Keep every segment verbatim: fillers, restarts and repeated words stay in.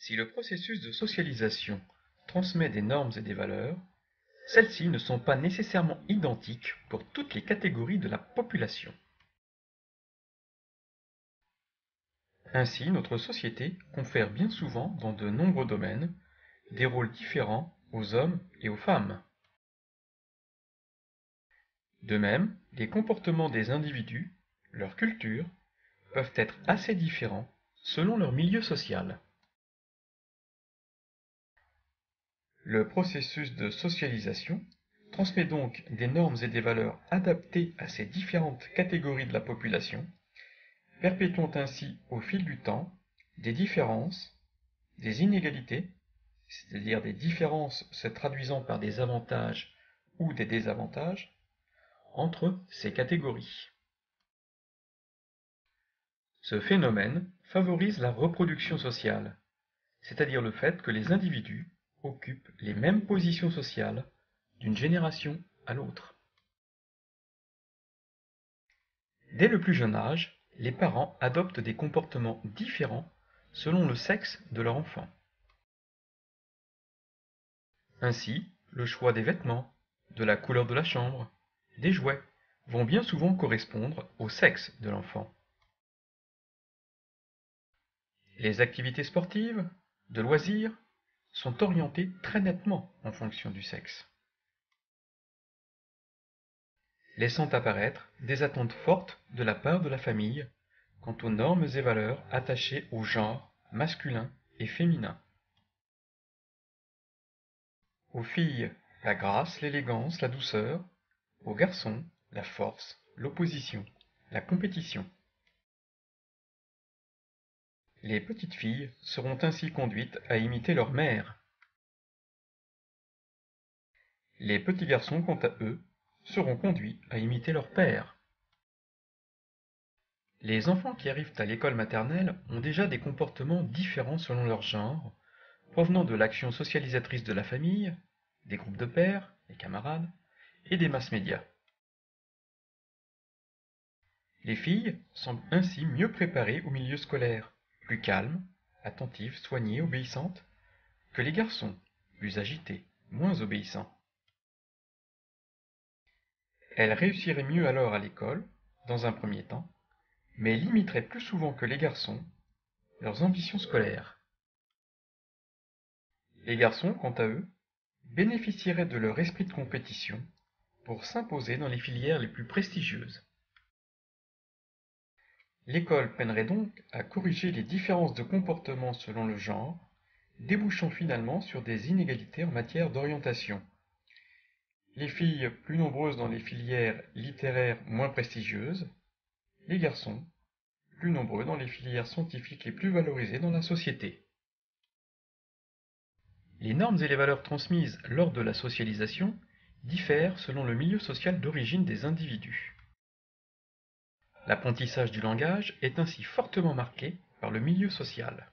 Si le processus de socialisation transmet des normes et des valeurs, celles-ci ne sont pas nécessairement identiques pour toutes les catégories de la population. Ainsi, notre société confère bien souvent, dans de nombreux domaines, des rôles différents aux hommes et aux femmes. De même, les comportements des individus, leur culture, peuvent être assez différents selon leur milieu social. Le processus de socialisation transmet donc des normes et des valeurs adaptées à ces différentes catégories de la population, perpétuant ainsi au fil du temps des différences, des inégalités, c'est-à-dire des différences se traduisant par des avantages ou des désavantages, entre ces catégories. Ce phénomène favorise la reproduction sociale, c'est-à-dire le fait que les individus occupent les mêmes positions sociales d'une génération à l'autre. Dès le plus jeune âge, les parents adoptent des comportements différents selon le sexe de leur enfant. Ainsi, le choix des vêtements, de la couleur de la chambre, des jouets, vont bien souvent correspondre au sexe de l'enfant. Les activités sportives, de loisirs, sont orientées très nettement en fonction du sexe, laissant apparaître des attentes fortes de la part de la famille quant aux normes et valeurs attachées au genre masculin et féminin. Aux filles, la grâce, l'élégance, la douceur; aux garçons, la force, l'opposition, la compétition. Les petites filles seront ainsi conduites à imiter leur mère. Les petits garçons, quant à eux, seront conduits à imiter leur père. Les enfants qui arrivent à l'école maternelle ont déjà des comportements différents selon leur genre, provenant de l'action socialisatrice de la famille, des groupes de pairs, des camarades, et des masses médias. Les filles semblent ainsi mieux préparées au milieu scolaire, plus calmes, attentives, soignées, obéissantes, que les garçons, plus agités, moins obéissants. Elles réussiraient mieux alors à l'école, dans un premier temps, mais limiteraient plus souvent que les garçons leurs ambitions scolaires. Les garçons, quant à eux, bénéficieraient de leur esprit de compétition pour s'imposer dans les filières les plus prestigieuses. L'école peinerait donc à corriger les différences de comportement selon le genre, débouchant finalement sur des inégalités en matière d'orientation. Les filles plus nombreuses dans les filières littéraires moins prestigieuses, les garçons plus nombreux dans les filières scientifiques les plus valorisées dans la société. Les normes et les valeurs transmises lors de la socialisation diffèrent selon le milieu social d'origine des individus. L'apprentissage du langage est ainsi fortement marqué par le milieu social.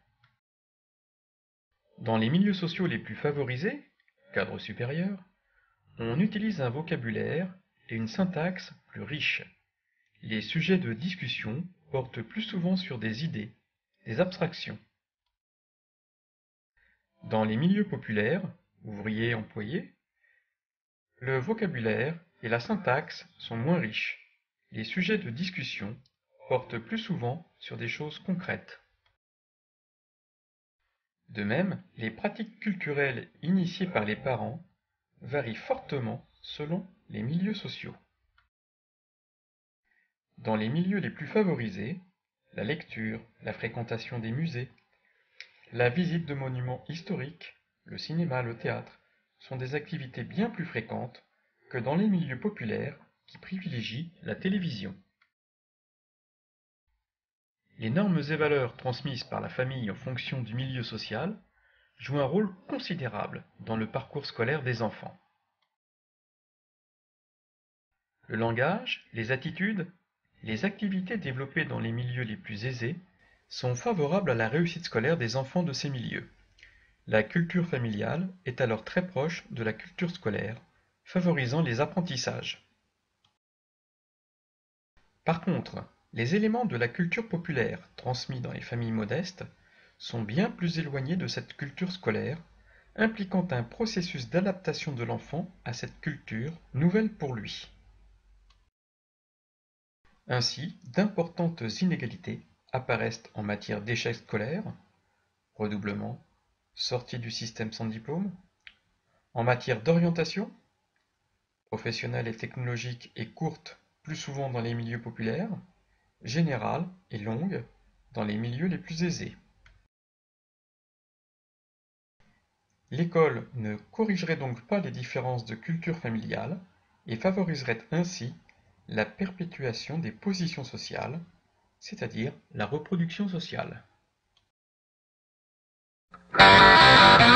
Dans les milieux sociaux les plus favorisés, cadres supérieurs, on utilise un vocabulaire et une syntaxe plus riches. Les sujets de discussion portent plus souvent sur des idées, des abstractions. Dans les milieux populaires, ouvriers, employés, le vocabulaire et la syntaxe sont moins riches. Les sujets de discussion portent plus souvent sur des choses concrètes. De même, les pratiques culturelles initiées par les parents varient fortement selon les milieux sociaux. Dans les milieux les plus favorisés, la lecture, la fréquentation des musées, la visite de monuments historiques, le cinéma, le théâtre, sont des activités bien plus fréquentes que dans les milieux populaires qui privilégient la télévision. Les normes et valeurs transmises par la famille en fonction du milieu social jouent un rôle considérable dans le parcours scolaire des enfants. Le langage, les attitudes, les activités développées dans les milieux les plus aisés sont favorables à la réussite scolaire des enfants de ces milieux. La culture familiale est alors très proche de la culture scolaire, favorisant les apprentissages. Par contre, les éléments de la culture populaire transmis dans les familles modestes sont bien plus éloignées de cette culture scolaire, impliquant un processus d'adaptation de l'enfant à cette culture nouvelle pour lui. Ainsi, d'importantes inégalités apparaissent en matière d'échec scolaire, redoublement, sortie du système sans diplôme, en matière d'orientation, professionnelle et technologique et courte plus souvent dans les milieux populaires, générale et longue dans les milieux les plus aisés. L'école ne corrigerait donc pas les différences de culture familiale et favoriserait ainsi la perpétuation des positions sociales, c'est-à-dire la reproduction sociale.